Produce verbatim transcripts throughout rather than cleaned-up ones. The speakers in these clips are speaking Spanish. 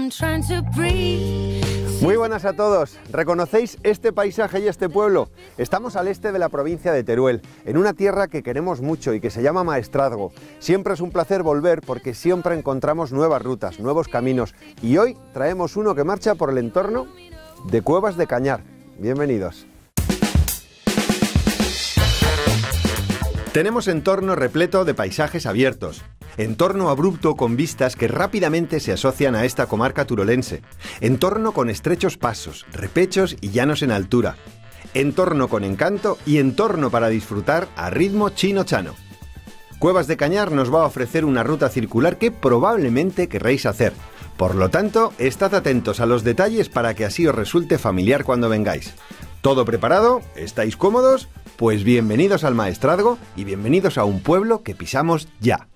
Muy buenas a todos. ¿Reconocéis este paisaje y este pueblo? Estamos al este de la provincia de Teruel, en una tierra que queremos mucho y que se llama Maestrazgo. Siempre es un placer volver porque siempre encontramos nuevas rutas, nuevos caminos. Y hoy traemos uno que marcha por el entorno de Cuevas de Cañar. Bienvenidos. Tenemos entorno repleto de paisajes abiertos, entorno abrupto con vistas que rápidamente se asocian a esta comarca turolense, entorno con estrechos pasos, repechos y llanos en altura, entorno con encanto y entorno para disfrutar a ritmo chino-chano. Cuevas de Cañar nos va a ofrecer una ruta circular que probablemente querréis hacer. Por lo tanto, estad atentos a los detalles para que así os resulte familiar cuando vengáis. ¿Todo preparado? ¿Estáis cómodos? Pues bienvenidos al Maestrazgo y bienvenidos a un pueblo que pisamos ya.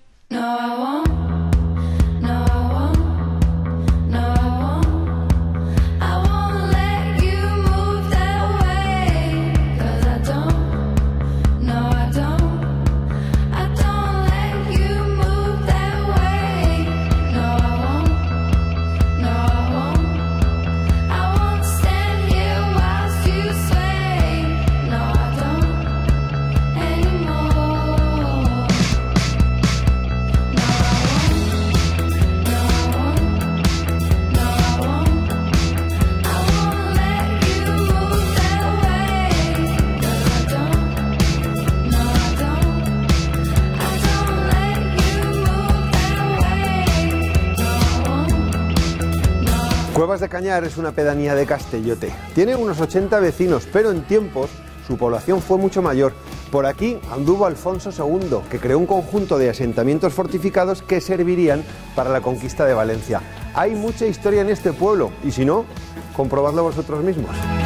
Cuevas de Cañar es una pedanía de Castellote. Tiene unos ochenta vecinos, pero en tiempos su población fue mucho mayor. Por aquí anduvo Alfonso segundo, que creó un conjunto de asentamientos fortificados que servirían para la conquista de Valencia. Hay mucha historia en este pueblo, y si no, comprobadlo vosotros mismos.